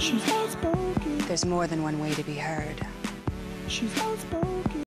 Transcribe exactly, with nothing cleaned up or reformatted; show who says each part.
Speaker 1: There's more than one way to be heard.